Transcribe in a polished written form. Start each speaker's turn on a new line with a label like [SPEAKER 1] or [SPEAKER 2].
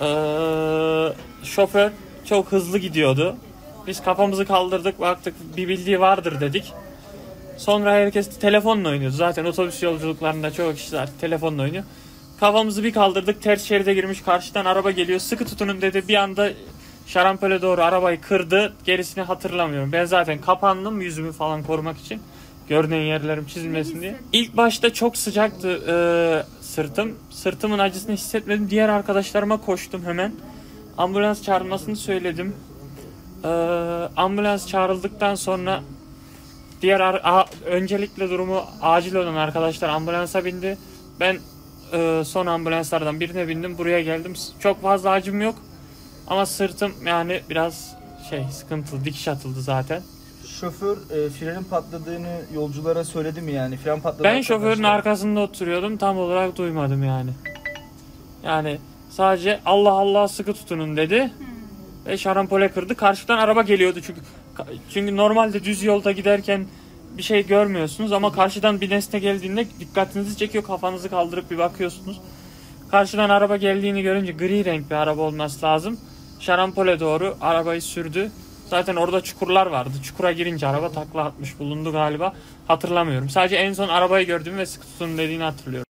[SPEAKER 1] Şoför çok hızlı gidiyordu. Biz kafamızı kaldırdık, baktık bir bildiği vardır dedik. Sonra herkes telefonla oynuyordu. Zaten otobüs yolculuklarında çoğu kişi zaten telefonla oynuyor. Kafamızı bir kaldırdık, ters şeride girmiş, karşıdan araba geliyor. Sıkı tutunun dedi, bir anda şarampole doğru arabayı kırdı. Gerisini hatırlamıyorum. Ben zaten kapandım yüzümü falan korumak için. Görünen yerlerim çizilmesin diye. İlk başta çok sıcaktı sırtım. Sırtımın acısını hissetmedim. Diğer arkadaşlarıma koştum hemen. Ambulans çağrılmasını söyledim. Ambulans çağrıldıktan sonra öncelikle durumu acil olan arkadaşlar ambulansa bindi. Ben son ambulanslardan birine bindim. Buraya geldim. Çok fazla acım yok. Ama sırtım yani biraz sıkıntılı. Dikiş atıldı zaten.
[SPEAKER 2] Şoför frenin patladığını yolculara söyledi mi yani? Fren patladı.
[SPEAKER 1] Ben şoförün arkasında oturuyordum. Tam olarak duymadım yani. Yani sadece Allah Allah sıkı tutunun dedi. Ve şarampole kırdı. Karşıdan araba geliyordu çünkü normalde düz yolda giderken bir şey görmüyorsunuz ama karşıdan bir nesne geldiğinde dikkatinizi çekiyor, kafanızı kaldırıp bir bakıyorsunuz. Karşıdan araba geldiğini görünce gri renk bir araba olması lazım. Şarampole doğru arabayı sürdü. Zaten orada çukurlar vardı. Çukura girince araba takla atmış bulundu galiba. Hatırlamıyorum. Sadece en son arabayı gördüm ve sıkı tutun dediğini hatırlıyorum.